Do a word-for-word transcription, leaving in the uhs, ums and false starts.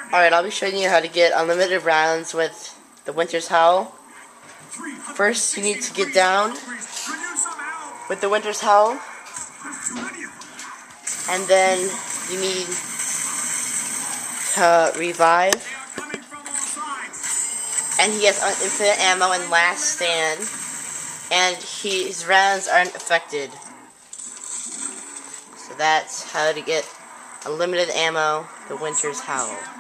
Alright, I'll be showing you how to get unlimited rounds with the Winters Howl. First, you need to get down with the Winters Howl. And then you need to revive. And he has infinite ammo and last stand. And he, his rounds aren't affected. So that's how to get unlimited ammo, the Winters Howl.